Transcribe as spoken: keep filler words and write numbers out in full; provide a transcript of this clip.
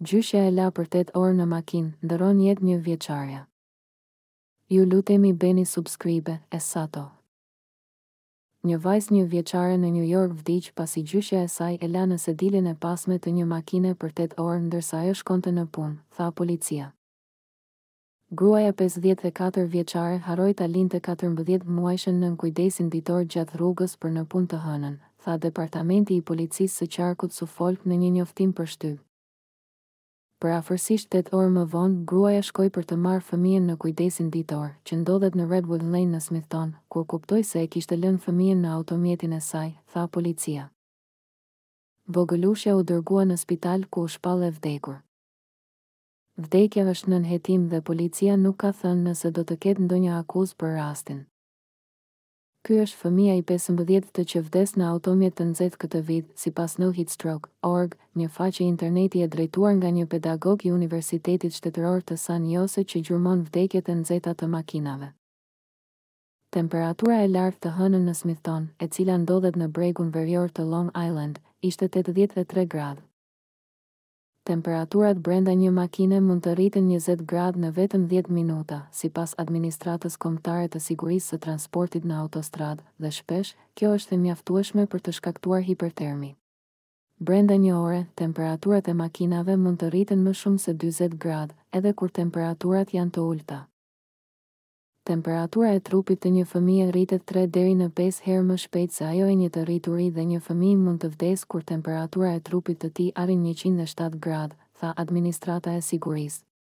Gjyshja e la për tetë orë në makinë, ndërron jetë një vjeçare. Ju lutemi bëni subscribe, Essato. Një vajzë një vjeçare në New York vdiq pasi gjyshja e saj e la në sedilin e pasme të një makine për tetë orë ndërsa ajo shkonte në punë, tha policia. Gruaja pesëdhjetë e katër vjeçare harroi ta linte katërmbëdhjetë muajshën nën kujdesin ditor gjatë rrugës për në punë të hënën, tha departamenti i policisë së qarkut Suffolk në një njoftim për shtyp. Për afërsisht tetë orë më vonë, gruaja shkoi për të marrë fëmijën në kujdesin ditor, që ndodhet në Redwood Lane në Smithton, kur kuptoi se e kishte lënë fëmijën në automjetin e saj, tha policia. Vogëlushja u dërgua në spital ku u shpall e vdekur. Vdekja është nën hetim dhe policia nuk ka thënë nëse do të ketë ndonjë akuzë për rastin. Ky është fëmia i pesëmbëdhjetë që vdes në automjet të nxehtë këtë vit, sipas no heat stroke dot org, një faqe interneti e drejtuar nga një pedagog i Universitetit Shtetëror të San Jose që gjurmon vdekjet e nxehta të makinave. Temperatura e lartë të hënën në Smithton, e cila ndodhet në bregun verior të Long Island, ishte tetëdhjetë e tre gradë. Temperaturat brenda një makine mund të rriten njëzet gradë në vetëm dhjetë minuta, sipas administratës kombëtare të sigurisë së transportit në autostradë, dhe shpesh, kjo është e mjaftueshme për të shkaktuar hipertermi. Brenda një ore, temperaturat e makinave mund të rriten më shumë se dyzet gradë, edhe kur temperaturat janë të ulta. Temperatura e trupit të një fëmije rritet tre deri në pesë herë më shpejt se ajo e një të rrituri dhe një fëmijë mund të vdesë kur temperatura e trupit të tij arrin njëqind e shtatë gradë, tha administrata e sigurisë.